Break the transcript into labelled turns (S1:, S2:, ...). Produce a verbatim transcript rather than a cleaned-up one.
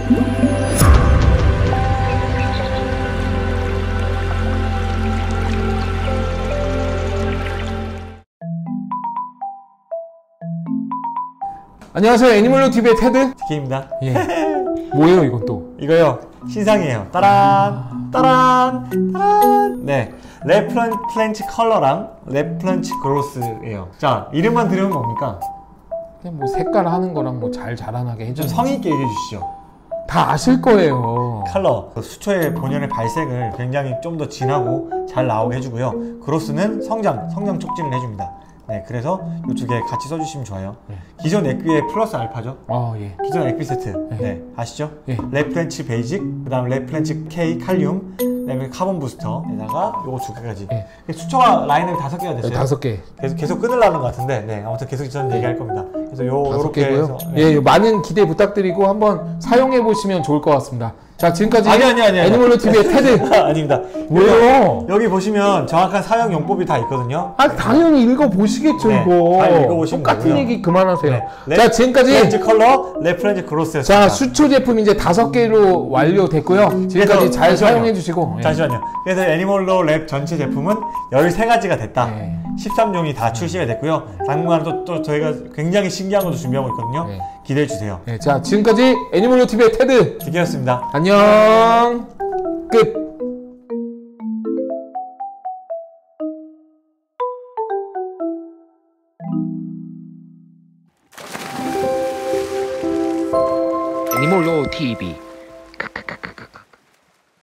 S1: 안녕하세요. 애니멀로 티비의 테드
S2: 디케이입니다.
S1: 예. 뭐예요 이건 또?
S2: 이거요 신상이에요. 따란 따란 따란. 네, 레플런치 컬러랑 레플런치 그로스예요. 자, 이름만 들으면 뭡니까?
S1: 그냥 뭐 색깔 하는 거랑 뭐 잘 자라나게 해줘.
S2: 좀 성의 있게 얘기해 주시죠.
S1: 다 아실 거예요.
S2: 컬러, 수초의 본연의 발색을 굉장히 좀 더 진하고 잘 나오게 해주고요. 그로스는 성장, 성장 촉진을 해줍니다. 네, 그래서 이 두 개 같이 써주시면 좋아요. 네. 기존 액비의 플러스 알파죠.
S1: 어, 예.
S2: 기존 액비 세트.
S1: 네.
S2: 네, 아시죠?
S1: 예.
S2: 레플렌치 베이직, 그 다음 레플렌치 K 칼륨, 그 다음에 카본 부스터에다가 요거 두 개까지.
S1: 예.
S2: 수초가 라인업이 다섯 개가 됐어요.
S1: 다섯 개.
S2: 계속 계속 끊으려는 것 같은데, 네, 아무튼 계속 저는 얘기할 겁니다. 그래서 요
S1: 다섯
S2: 요렇게
S1: 개고요.
S2: 해서, 네.
S1: 예, 많은 기대 부탁드리고 한번 사용해 보시면 좋을 것 같습니다. 자, 지금까지
S2: 아니 아니 아니
S1: 애니멀로 티비의 테드.
S2: 아닙니다.
S1: 왜요?
S2: 여기 보시면 정확한 사용 용법이 다 있거든요.
S1: 아, 당연히 읽어 보시겠죠.
S2: 네,
S1: 이거.
S2: 다 읽어보시면
S1: 똑같은
S2: 되고요.
S1: 얘기 그만하세요.
S2: 네.
S1: 자, 지금까지
S2: 레프렌치 컬러, 레프렌치 그로스였습니다.
S1: 자, 수초 제품 이제 다섯 개로 완료됐고요. 지금까지 잘
S2: 잠시만요.
S1: 사용해 주시고. 예.
S2: 잠시만요. 그래서 애니멀로 랩 전체 제품은 열세 가지가 됐다.
S1: 네.
S2: 십삼 종이 다 출시가 됐고요. 당분간 또, 또 저희가 굉장히 신기한 것도 준비하고 있거든요.
S1: 네.
S2: 기대해 주세요.
S1: 네, 자, 지금까지 애니멀로 티비의 테드.
S2: 디케였습니다.
S1: 안녕. 끝. 애니멀로 티비